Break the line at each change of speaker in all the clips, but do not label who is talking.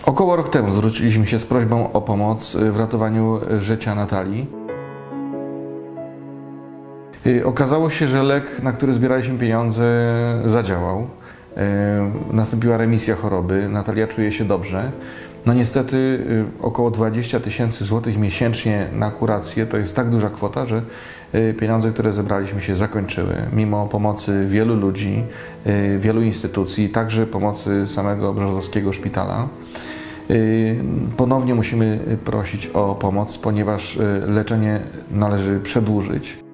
Około rok temu zwróciliśmy się z prośbą o pomoc w ratowaniu życia Natalii. Okazało się, że lek, na który zbieraliśmy pieniądze, zadziałał. Nastąpiła remisja choroby, Natalia czuje się dobrze. No niestety około 20 000 złotych miesięcznie na kurację to jest tak duża kwota, że pieniądze, które zebraliśmy, się zakończyły. Mimo pomocy wielu ludzi, wielu instytucji, także pomocy samego Brzozowskiego Szpitala. Ponownie musimy prosić o pomoc, ponieważ leczenie należy przedłużyć.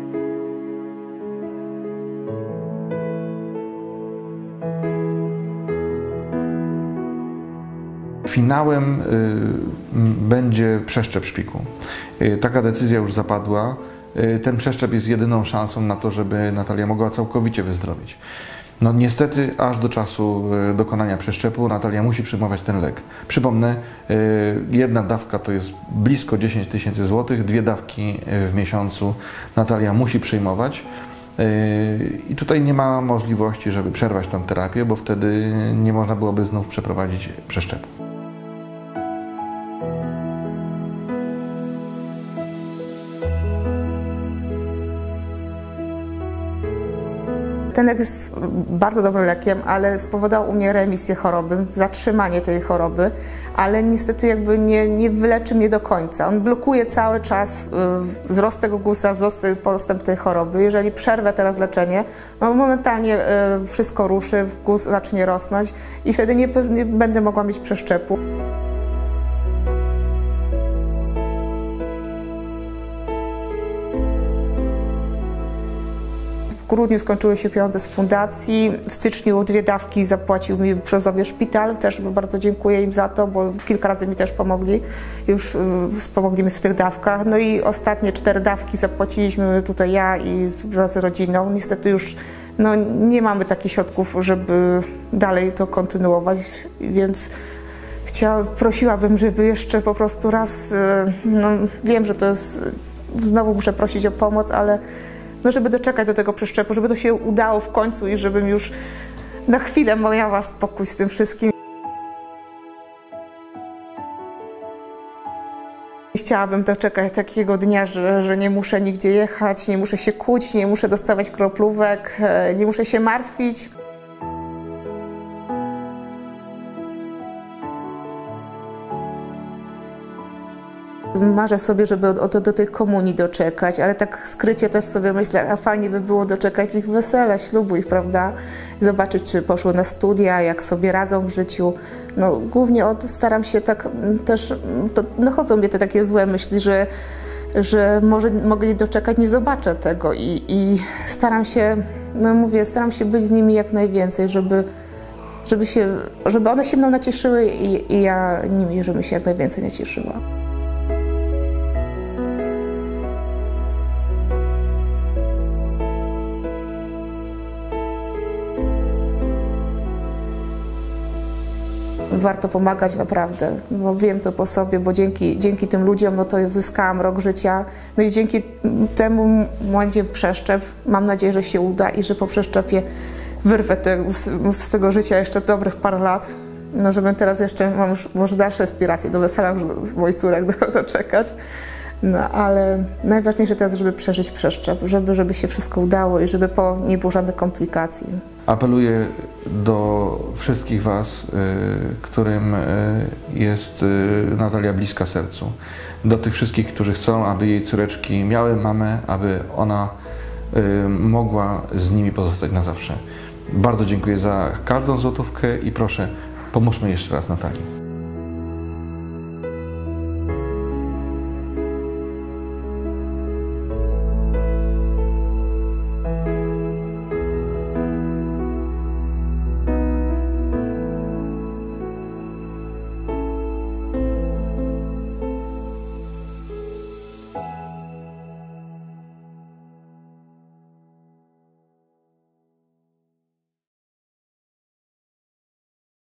Finałem będzie przeszczep szpiku. Taka decyzja już zapadła. Ten przeszczep jest jedyną szansą na to, żeby Natalia mogła całkowicie wyzdrowieć. No niestety aż do czasu dokonania przeszczepu Natalia musi przyjmować ten lek. Przypomnę, jedna dawka to jest blisko 10 000 złotych, 2 dawki w miesiącu Natalia musi przyjmować. I tutaj nie ma możliwości, żeby przerwać tę terapię, bo wtedy nie można byłoby znów przeprowadzić przeszczepu.
Ten lek jest bardzo dobrym lekiem, ale spowodował u mnie remisję choroby, zatrzymanie tej choroby, ale niestety jakby nie wyleczy mnie do końca. On blokuje cały czas wzrost tego guza, postęp tej choroby. Jeżeli przerwę teraz leczenie, no momentalnie wszystko ruszy, guz zacznie rosnąć i wtedy nie będę mogła mieć przeszczepu. W grudniu skończyły się pieniądze z fundacji, w styczniu 2 dawki zapłacił mi Brzozowy Szpital, też bardzo dziękuję im za to, bo kilka razy mi też pomogli, już pomogli mi w tych dawkach. No i ostatnie 4 dawki zapłaciliśmy tutaj ja i wraz z rodziną. Niestety już no, nie mamy takich środków, żeby dalej to kontynuować, więc prosiłabym, żeby jeszcze po prostu raz, no wiem, że to jest, znowu muszę prosić o pomoc, ale no, żeby doczekać do tego przeszczepu, żeby to się udało w końcu i żebym już na chwilę miała spokój z tym wszystkim. Chciałabym doczekać takiego dnia, że nie muszę nigdzie jechać, nie muszę się kłócić, nie muszę dostawać kroplówek, nie muszę się martwić. Marzę sobie, żeby do tej komunii doczekać, ale tak skrycie też sobie myślę, a fajnie by było doczekać ich wesela, ślubu ich, prawda? Zobaczyć, czy poszły na studia, jak sobie radzą w życiu. No, głównie staram się tak też, dochodzą mnie te takie złe myśli, że może mogę nie doczekać, nie zobaczę tego i staram się, no mówię, staram się być z nimi jak najwięcej, żeby one się mną nacieszyły i ja nimi, żebym się jak najwięcej nacieszyła. Warto pomagać naprawdę, bo wiem to po sobie, bo dzięki tym ludziom no to zyskałam rok życia. No i dzięki temu będzie przeszczep. Mam nadzieję, że się uda i że po przeszczepie wyrwę z tego życia jeszcze dobrych parę lat. No żebym teraz jeszcze, mam już może dalsze aspiracje do wesela moich córek doczekać. No ale najważniejsze teraz, żeby przeżyć przeszczep, żeby się wszystko udało i żeby nie było żadnych komplikacji.
Apeluję do wszystkich Was, którym jest Natalia bliska sercu. Do tych wszystkich, którzy chcą, aby jej córeczki miały mamę, aby ona mogła z nimi pozostać na zawsze. Bardzo dziękuję za każdą złotówkę i proszę, pomóżmy jeszcze raz Natalii.